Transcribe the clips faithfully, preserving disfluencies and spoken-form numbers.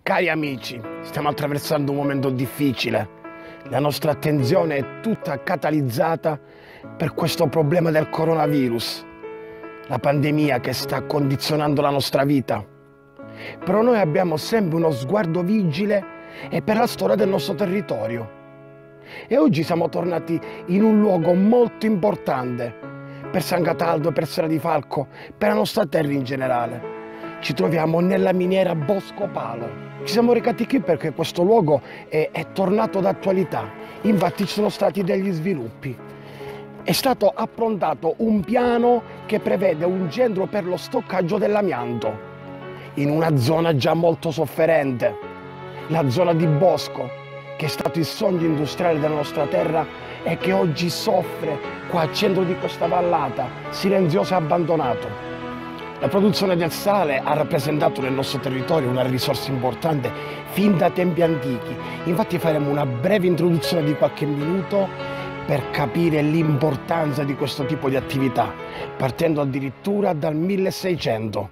Cari amici, stiamo attraversando un momento difficile. La nostra attenzione è tutta catalizzata per questo problema del coronavirus, la pandemia che sta condizionando la nostra vita. Però noi abbiamo sempre uno sguardo vigile e per la storia del nostro territorio. E oggi siamo tornati in un luogo molto importante per San Cataldo, per Serra di Falco, per la nostra terra in generale. Ci troviamo nella miniera Bosco Palo. Ci siamo recati qui perché questo luogo è, è tornato d'attualità. Infatti ci sono stati degli sviluppi. È stato approntato un piano che prevede un centro per lo stoccaggio dell'amianto in una zona già molto sofferente, la zona di Bosco, che è stato il sogno industriale della nostra terra e che oggi soffre qua al centro di questa vallata, silenzioso e abbandonato. La produzione del sale ha rappresentato nel nostro territorio una risorsa importante fin da tempi antichi. Infatti faremo una breve introduzione di qualche minuto per capire l'importanza di questo tipo di attività, partendo addirittura dal milleseicento.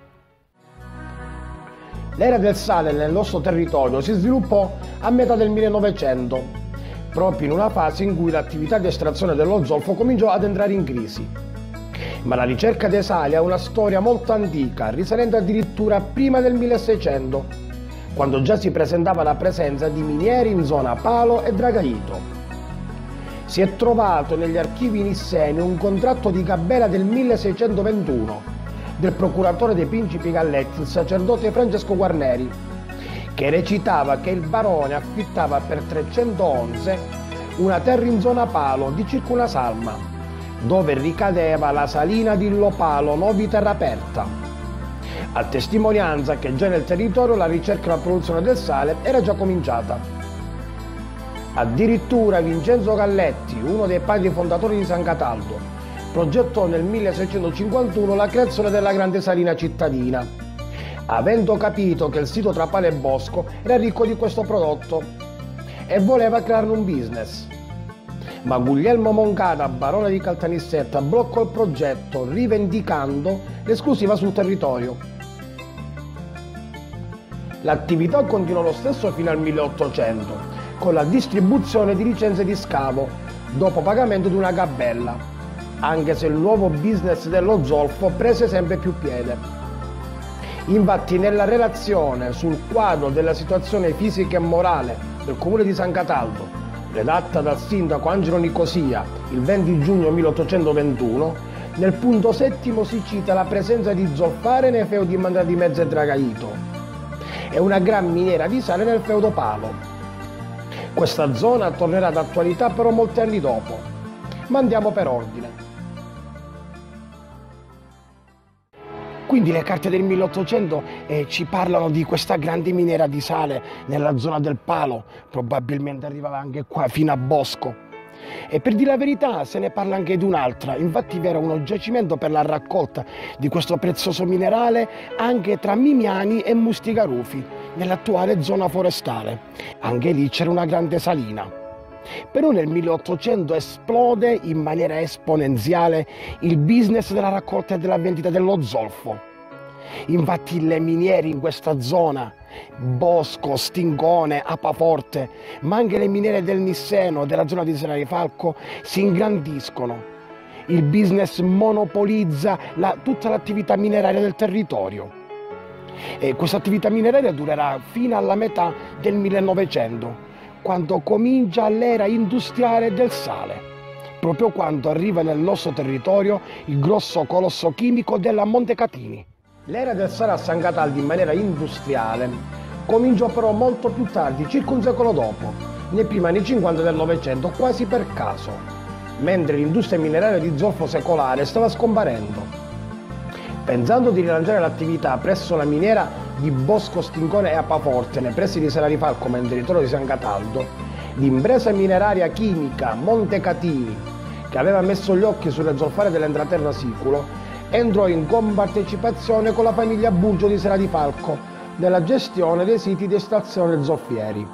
L'era del sale nel nostro territorio si sviluppò a metà del millenovecento, proprio in una fase in cui l'attività di estrazione dello zolfo cominciò ad entrare in crisi. Ma la ricerca dei sali ha una storia molto antica, risalente addirittura prima del milleseicento, quando già si presentava la presenza di minieri in zona Palo e Dragaito. Si è trovato negli archivi nisseni un contratto di gabella del milleseicentoventuno del procuratore dei Principi Galletti, il sacerdote Francesco Guarneri, che recitava che il barone affittava per trecento onze una terra in zona Palo di circa una salma, dove ricadeva la salina di Lopalo, Novi Terraperta, a testimonianza che già nel territorio la ricerca e la produzione del sale era già cominciata. Addirittura Vincenzo Galletti, uno dei padri fondatori di San Cataldo, progettò nel milleseicentocinquantuno la creazione della grande salina cittadina, avendo capito che il sito tra Palo e Bosco era ricco di questo prodotto e voleva crearne un business. Ma Guglielmo Moncada, barone di Caltanissetta, bloccò il progetto rivendicando l'esclusiva sul territorio. L'attività continuò lo stesso fino al milleottocento, con la distribuzione di licenze di scavo, dopo pagamento di una gabella, anche se il nuovo business dello zolfo prese sempre più piede. Infatti nella relazione sul quadro della situazione fisica e morale del comune di San Cataldo, redatta dal sindaco Angelo Nicosia il venti giugno milleottocentoventuno, nel punto settimo si cita la presenza di zolfare nei feudi Mandra di Mezzo e Dragaito e una gran miniera di sale nel feudo Palo. Questa zona tornerà d'attualità però molti anni dopo, ma andiamo per ordine. Quindi le carte del milleottocento eh, ci parlano di questa grande miniera di sale nella zona del Palo, probabilmente arrivava anche qua fino a Bosco. E per dire la verità se ne parla anche di un'altra, infatti vi era uno giacimento per la raccolta di questo prezioso minerale anche tra Mimiani e Mustigarufi, nell'attuale zona forestale. Anche lì c'era una grande salina. Però nel milleottocento esplode in maniera esponenziale il business della raccolta e della vendita dello zolfo. Infatti le miniere in questa zona, Bosco, Stingone, Apaforte, ma anche le miniere del Nisseno, della zona di Serra di Falco, si ingrandiscono. Il business monopolizza la, tutta l'attività mineraria del territorio. E questa attività mineraria durerà fino alla metà del millenovecento. Quando comincia l'era industriale del sale, proprio quando arriva nel nostro territorio il grosso colosso chimico della Montecatini. L'era del sale a San Cataldo in maniera industriale cominciò però molto più tardi, circa un secolo dopo, nei primi anni cinquanta del Novecento, quasi per caso, mentre l'industria mineraria di zolfo secolare stava scomparendo. Pensando di rilanciare l'attività presso la miniera di Bosco, Stingone e Apaforte, nei pressi di Serra di Falco, nel territorio di San Cataldo, l'impresa mineraria chimica Montecatini, che aveva messo gli occhi sulle zolfare dell'entraterra Siculo, entrò in compartecipazione con la famiglia Burgio di Serra di Falco nella gestione dei siti di estrazione zolfieri.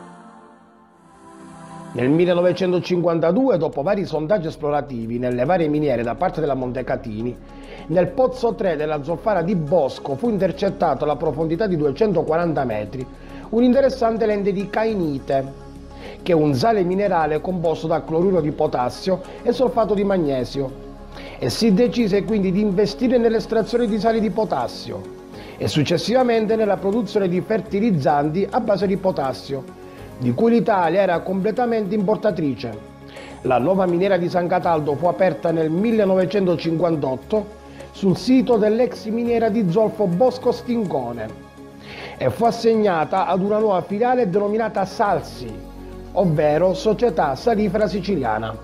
Nel millenovecentocinquantadue, dopo vari sondaggi esplorativi nelle varie miniere da parte della Montecatini, nel pozzo tre della zolfara di Bosco fu intercettato alla profondità di duecentoquaranta metri un interessante lente di kainite, che è un sale minerale composto da cloruro di potassio e solfato di magnesio, e si decise quindi di investire nell'estrazione di sali di potassio e successivamente nella produzione di fertilizzanti a base di potassio, di cui l'Italia era completamente importatrice. La nuova miniera di San Cataldo fu aperta nel millenovecentocinquantotto sul sito dell'ex miniera di zolfo Bosco Stincone e fu assegnata ad una nuova filiale denominata Salsi, ovvero Società Salifera Siciliana.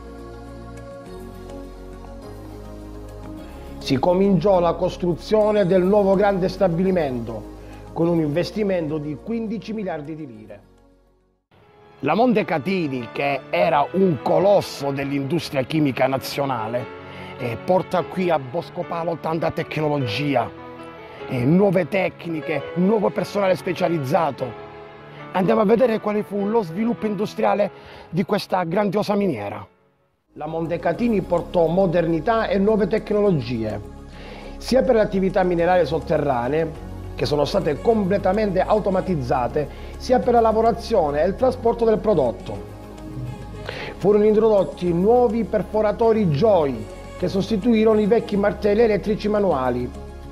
Si cominciò la costruzione del nuovo grande stabilimento con un investimento di quindici miliardi di lire. La Montecatini, che era un colosso dell'industria chimica nazionale, eh, porta qui a Boscopalo tanta tecnologia, eh, nuove tecniche, nuovo personale specializzato. Andiamo a vedere quale fu lo sviluppo industriale di questa grandiosa miniera. La Montecatini portò modernità e nuove tecnologie, sia per le attività minerarie sotterranee, che sono state completamente automatizzate, sia per la lavorazione e il trasporto del prodotto. Furono introdotti nuovi perforatori Joy, che sostituirono i vecchi martelli elettrici manuali.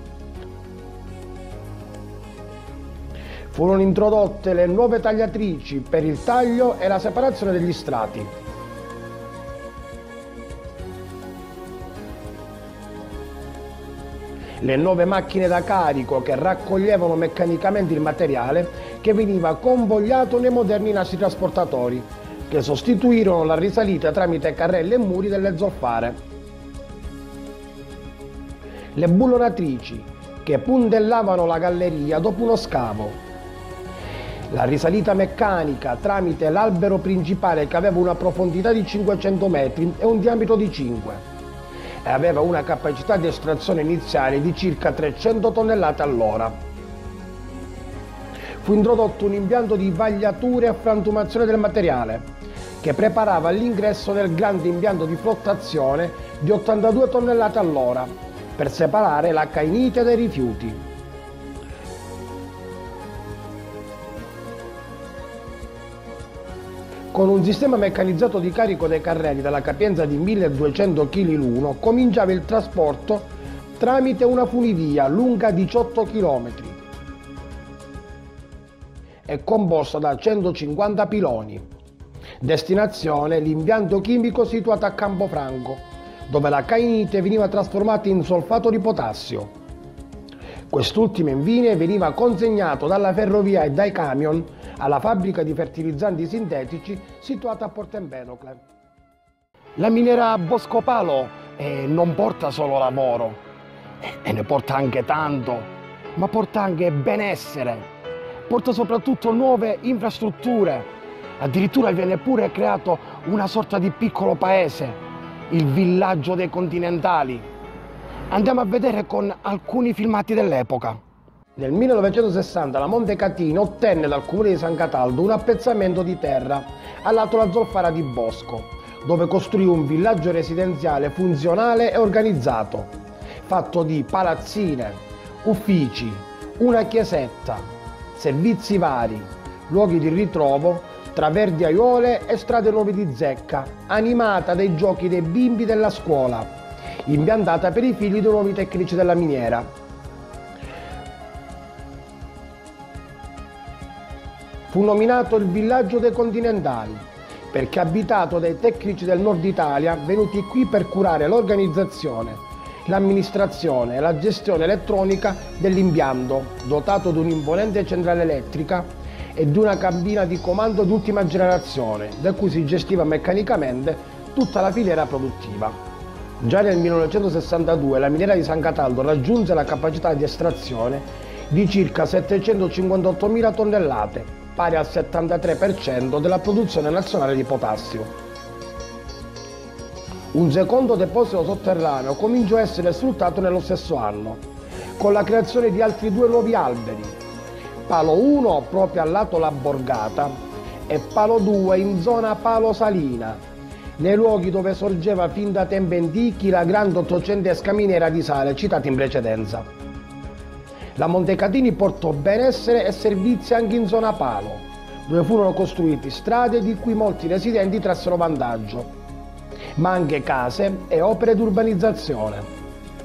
Furono introdotte le nuove tagliatrici per il taglio e la separazione degli strati. Le nuove macchine da carico che raccoglievano meccanicamente il materiale che veniva convogliato nei moderni nastri trasportatori, che sostituirono la risalita tramite carrelle e muri delle zolfare. Le bullonatrici, che puntellavano la galleria dopo uno scavo. La risalita meccanica tramite l'albero principale, che aveva una profondità di cinquecento metri e un diametro di cinque. E aveva una capacità di estrazione iniziale di circa trecento tonnellate all'ora. Fu introdotto un impianto di vagliature e frantumazione del materiale, che preparava l'ingresso nel grande impianto di flottazione di ottantadue tonnellate all'ora, per separare la kainite dai rifiuti. Con un sistema meccanizzato di carico dei carrelli dalla capienza di milleduecento chilogrammi l'uno, cominciava il trasporto tramite una funivia lunga diciotto chilometri e composta da centocinquanta piloni. Destinazione: l'impianto chimico situato a Campofranco, dove la kainite veniva trasformata in solfato di potassio. Quest'ultimo infine veniva consegnato dalla ferrovia e dai camion alla fabbrica di fertilizzanti sintetici situata a Porto Empedocle. La miniera Boscopalo eh, non porta solo lavoro, eh, e ne porta anche tanto, ma porta anche benessere, porta soprattutto nuove infrastrutture. Addirittura viene pure creato una sorta di piccolo paese, il villaggio dei Continentali. Andiamo a vedere con alcuni filmati dell'epoca. Nel millenovecentosessanta la Montecatini ottenne dal comune di San Cataldo un appezzamento di terra al lato della zolfara di Bosco, dove costruì un villaggio residenziale funzionale e organizzato, fatto di palazzine, uffici, una chiesetta, servizi vari, luoghi di ritrovo tra verdi aiuole e strade nuove di zecca, animata dai giochi dei bimbi della scuola, impiantata per i figli dei nuovi tecnici della miniera. Fu nominato il villaggio dei Continentali perché abitato dai tecnici del nord Italia venuti qui per curare l'organizzazione, l'amministrazione e la gestione elettronica dell'impianto, dotato di un'imponente centrale elettrica e di una cabina di comando d'ultima generazione, da cui si gestiva meccanicamente tutta la filiera produttiva. Già nel millenovecentosessantadue la miniera di San Cataldo raggiunse la capacità di estrazione di circa settecentocinquantottomila tonnellate, pari al settantatré per cento della produzione nazionale di potassio. Un secondo deposito sotterraneo cominciò a essere sfruttato nello stesso anno, con la creazione di altri due nuovi alberi, Palo uno proprio al lato La Borgata e Palo due in zona Palo Salina, nei luoghi dove sorgeva fin da tempi antichi la grande ottocentesca miniera di sale citata in precedenza. La Montecatini portò benessere e servizi anche in zona Palo, dove furono costruite strade di cui molti residenti trassero vantaggio, ma anche case e opere di urbanizzazione.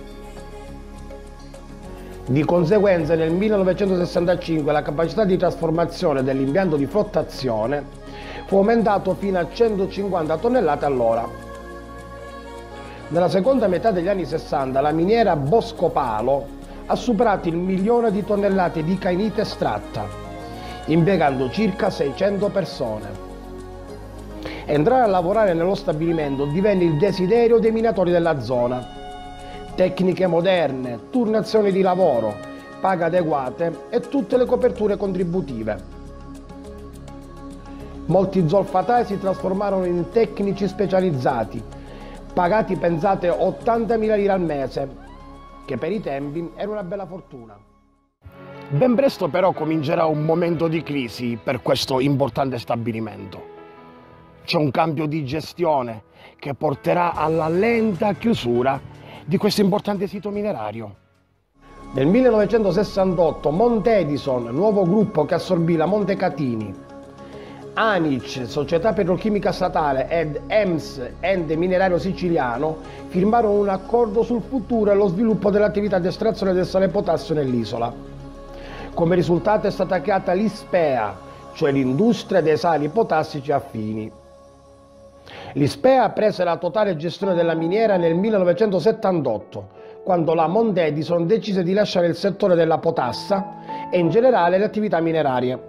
Di conseguenza nel millenovecentosessantacinque la capacità di trasformazione dell'impianto di flottazione fu aumentato fino a centocinquanta tonnellate all'ora. Nella seconda metà degli anni sessanta la miniera Boscopalo ha superato il milione di tonnellate di cainite estratta, impiegando circa seicento persone. Entrare a lavorare nello stabilimento divenne il desiderio dei minatori della zona. Tecniche moderne, turnazioni di lavoro, paghe adeguate e tutte le coperture contributive. Molti zolfatai si trasformarono in tecnici specializzati, pagati pensate ottantamila lire al mese, che per i tempi era una bella fortuna. Ben presto però comincerà un momento di crisi per questo importante stabilimento. C'è un cambio di gestione che porterà alla lenta chiusura di questo importante sito minerario. Nel millenovecentosessantotto Montedison, nuovo gruppo che assorbì la Montecatini, Anic, società petrochimica statale, ed E M S, ente minerario siciliano, firmarono un accordo sul futuro e lo sviluppo dell'attività di estrazione del sale potassio nell'isola. Come risultato è stata creata l'ISPEA, cioè l'industria dei sali potassici affini. L'ISPEA prese la totale gestione della miniera nel millenovecentosettantotto, quando la Montedison decise di lasciare il settore della potassa e in generale le attività minerarie.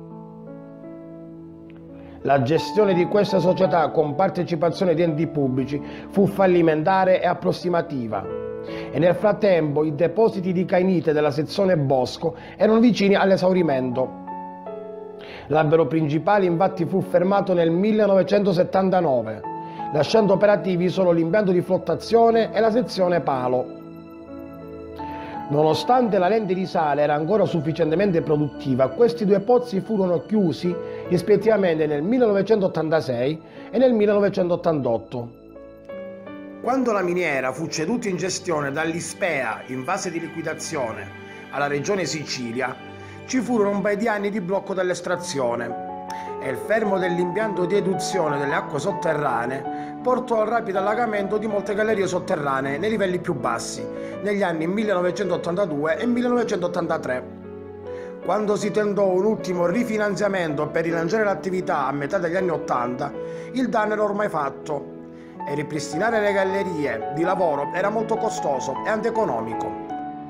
La gestione di questa società con partecipazione di enti pubblici fu fallimentare e approssimativa e nel frattempo i depositi di cainite della sezione Bosco erano vicini all'esaurimento. L'albero principale infatti fu fermato nel millenovecentosettantanove, lasciando operativi solo l'impianto di flottazione e la sezione Palo. Nonostante la lente di sale era ancora sufficientemente produttiva, questi due pozzi furono chiusi rispettivamente nel millenovecentottantasei e nel millenovecentottantotto. Quando la miniera fu ceduta in gestione dall'ISPEA in fase di liquidazione alla regione Sicilia, ci furono un paio di anni di blocco dell'estrazione e il fermo dell'impianto di eduzione delle acque sotterranee portò al rapido allagamento di molte gallerie sotterranee nei livelli più bassi negli anni millenovecentottantadue e millenovecentottantatré. Quando si tentò un ultimo rifinanziamento per rilanciare l'attività a metà degli anni ottanta, il danno era ormai fatto e ripristinare le gallerie di lavoro era molto costoso e antieconomico.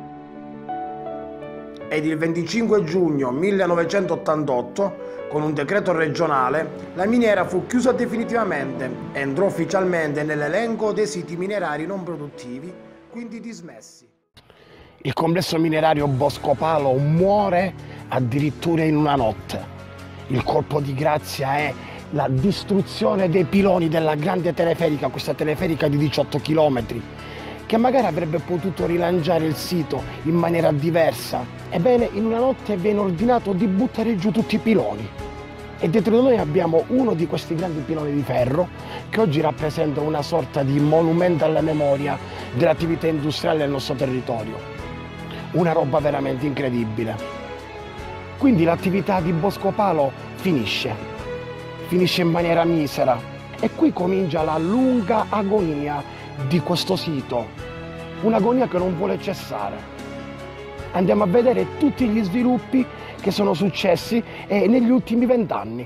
Ed il venticinque giugno millenovecentottantotto, con un decreto regionale, la miniera fu chiusa definitivamente e entrò ufficialmente nell'elenco dei siti minerari non produttivi, quindi dismessi. Il complesso minerario Boscopalo muore addirittura in una notte. Il colpo di grazia è la distruzione dei piloni della grande teleferica, questa teleferica di diciotto chilometri, che magari avrebbe potuto rilanciare il sito in maniera diversa. Ebbene, in una notte viene ordinato di buttare giù tutti i piloni. E dietro di noi abbiamo uno di questi grandi piloni di ferro che oggi rappresenta una sorta di monumento alla memoria dell'attività industriale del nostro territorio. Una roba veramente incredibile. Quindi l'attività di Boscopalo finisce, finisce in maniera misera e qui comincia la lunga agonia di questo sito, un'agonia che non vuole cessare. Andiamo a vedere tutti gli sviluppi che sono successi eh, negli ultimi vent'anni.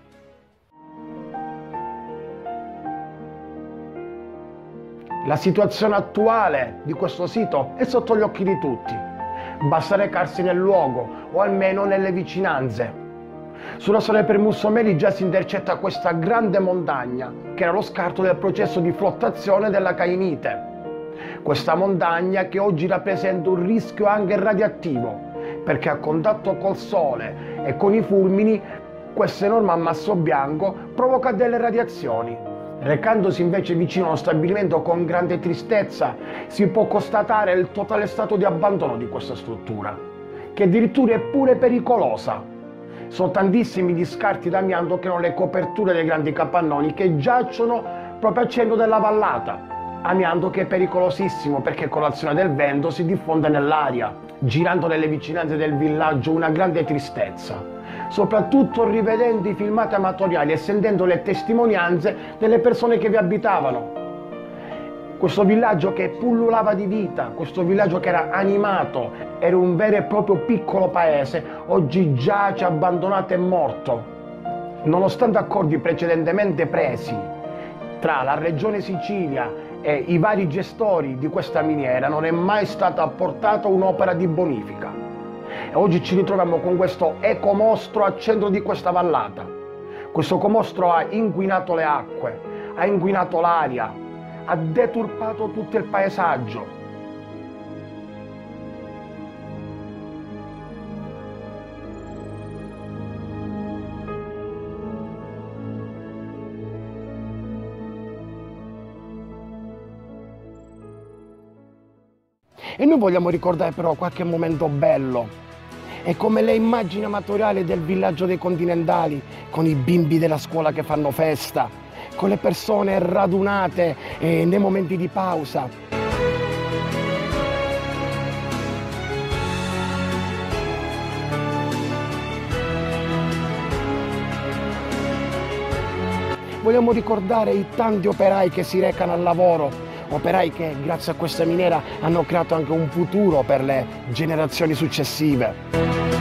La situazione attuale di questo sito è sotto gli occhi di tutti. Basta recarsi nel luogo o almeno nelle vicinanze. Sulla strada per Mussomeli già si intercetta questa grande montagna che era lo scarto del processo di flottazione della cainite. Questa montagna che oggi rappresenta un rischio anche radioattivo perché a contatto col sole e con i fulmini questo enorme ammasso bianco provoca delle radiazioni. Recandosi invece vicino a uno stabilimento con grande tristezza si può constatare il totale stato di abbandono di questa struttura, che addirittura è pure pericolosa. Sono tantissimi gli scarti d'amianto che hanno le coperture dei grandi capannoni che giacciono proprio al centro della vallata. Amianto che è pericolosissimo perché con l'azione del vento si diffonde nell'aria, girando nelle vicinanze del villaggio una grande tristezza, soprattutto rivedendo i filmati amatoriali e sentendo le testimonianze delle persone che vi abitavano. Questo villaggio che pullulava di vita, questo villaggio che era animato, era un vero e proprio piccolo paese, oggi giace abbandonato e morto. Nonostante accordi precedentemente presi tra la regione Sicilia e i vari gestori di questa miniera, non è mai stata apportata un'opera di bonifica. E oggi ci ritroviamo con questo ecomostro al centro di questa vallata. Questo ecomostro ha inquinato le acque, ha inquinato l'aria, ha deturpato tutto il paesaggio. E noi vogliamo ricordare però qualche momento bello. È come le immagini amatoriali del villaggio dei Continentali, con i bimbi della scuola che fanno festa, con le persone radunate eh, nei momenti di pausa. Vogliamo ricordare i tanti operai che si recano al lavoro, operai che grazie a questa miniera hanno creato anche un futuro per le generazioni successive.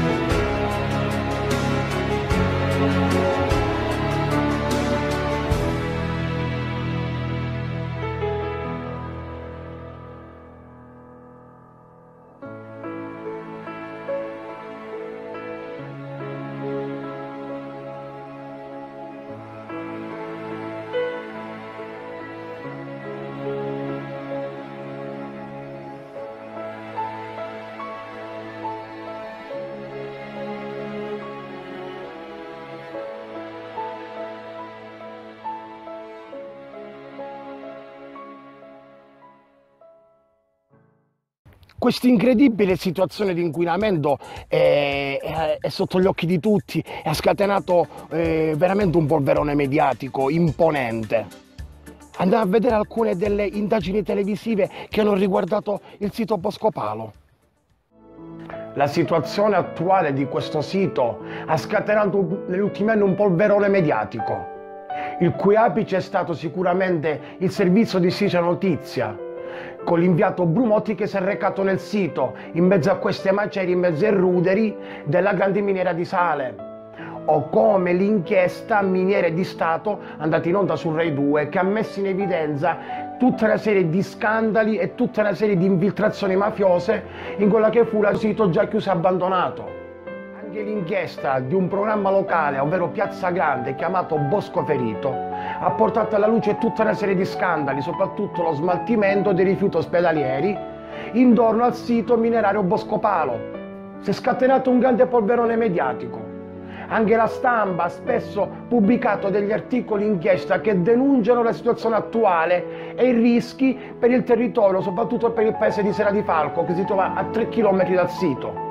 Questa incredibile situazione di inquinamento è, è, è sotto gli occhi di tutti e ha scatenato eh, veramente un polverone mediatico imponente. Andiamo a vedere alcune delle indagini televisive che hanno riguardato il sito Boscopalo. La situazione attuale di questo sito ha scatenato negli ultimi anni un polverone mediatico, il cui apice è stato sicuramente il servizio di Sicilia Notizia, con l'inviato Brumotti che si è recato nel sito, in mezzo a queste macerie, in mezzo ai ruderi della grande miniera di Sale, o come l'inchiesta Miniere di Stato, andata in onda su Rai due, che ha messo in evidenza tutta una serie di scandali e tutta una serie di infiltrazioni mafiose in quella che fu il sito già chiuso e abbandonato. Anche l'inchiesta di un programma locale, ovvero Piazza Grande, chiamato Bosco Ferito, ha portato alla luce tutta una serie di scandali, soprattutto lo smaltimento dei rifiuti ospedalieri intorno al sito minerario Boscopalo. Si è scatenato un grande polverone mediatico. Anche la stampa ha spesso pubblicato degli articoli inchiesta che denunciano la situazione attuale e i rischi per il territorio, soprattutto per il paese di Sera di Falco, che si trova a tre chilometri dal sito.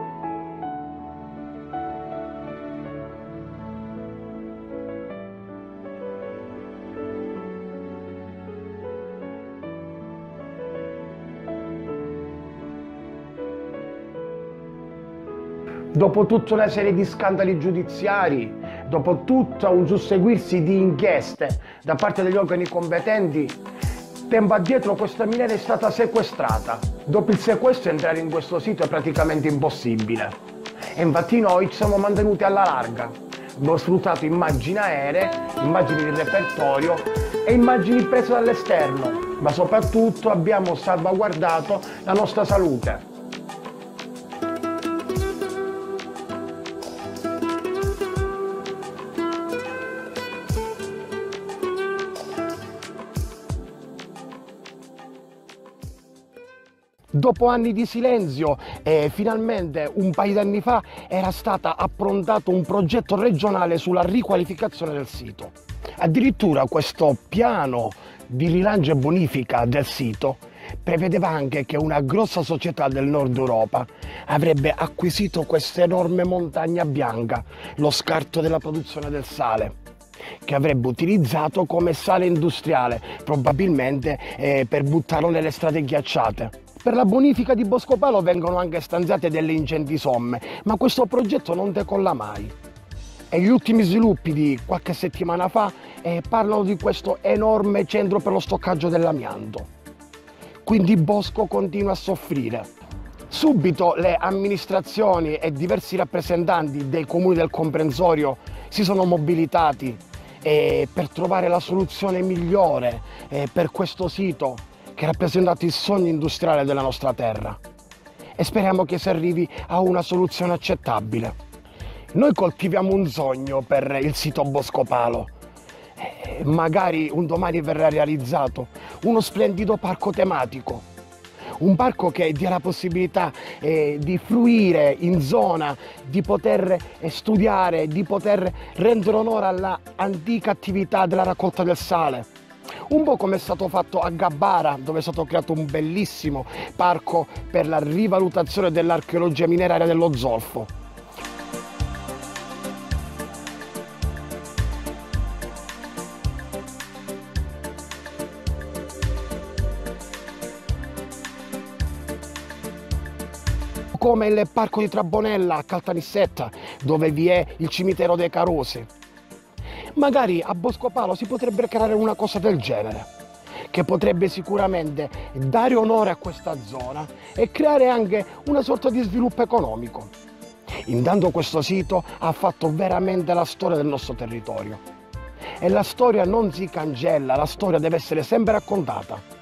Dopo tutta una serie di scandali giudiziari, dopo tutto un susseguirsi di inchieste da parte degli organi competenti, tempo addietro questa miniera è stata sequestrata. Dopo il sequestro entrare in questo sito è praticamente impossibile. E infatti noi ci siamo mantenuti alla larga. Abbiamo sfruttato immagini aeree, immagini di repertorio e immagini prese dall'esterno, ma soprattutto abbiamo salvaguardato la nostra salute. Dopo anni di silenzio, eh, finalmente un paio di anni fa era stato approntato un progetto regionale sulla riqualificazione del sito. Addirittura questo piano di rilancio e bonifica del sito prevedeva anche che una grossa società del nord Europa avrebbe acquisito questa enorme montagna bianca, lo scarto della produzione del sale. che avrebbe utilizzato come sale industriale, probabilmente eh, per buttarlo nelle strade ghiacciate. Per la bonifica di Boscopalo vengono anche stanziate delle ingenti somme, ma questo progetto non decolla mai. E gli ultimi sviluppi di qualche settimana fa eh, parlano di questo enorme centro per lo stoccaggio dell'amianto. Quindi Bosco continua a soffrire. Subito le amministrazioni e diversi rappresentanti dei comuni del comprensorio si sono mobilitati eh, per trovare la soluzione migliore eh, per questo sito che ha rappresentato il sogno industriale della nostra terra. E speriamo che si arrivi a una soluzione accettabile. Noi coltiviamo un sogno per il sito Boscopalo. Eh, magari un domani verrà realizzato uno splendido parco tematico. Un parco che dia la possibilità eh, di fruire in zona, di poter eh, studiare, di poter rendere onore all'antica attività della raccolta del sale. Un po' come è stato fatto a Gabbara, dove è stato creato un bellissimo parco per la rivalutazione dell'archeologia mineraria dello zolfo. Come il parco di Trabonella a Caltanissetta, dove vi è il cimitero dei Carosi. Magari a Boscopalo si potrebbe creare una cosa del genere, che potrebbe sicuramente dare onore a questa zona e creare anche una sorta di sviluppo economico. Intanto questo sito ha fatto veramente la storia del nostro territorio. E la storia non si cancella, la storia deve essere sempre raccontata.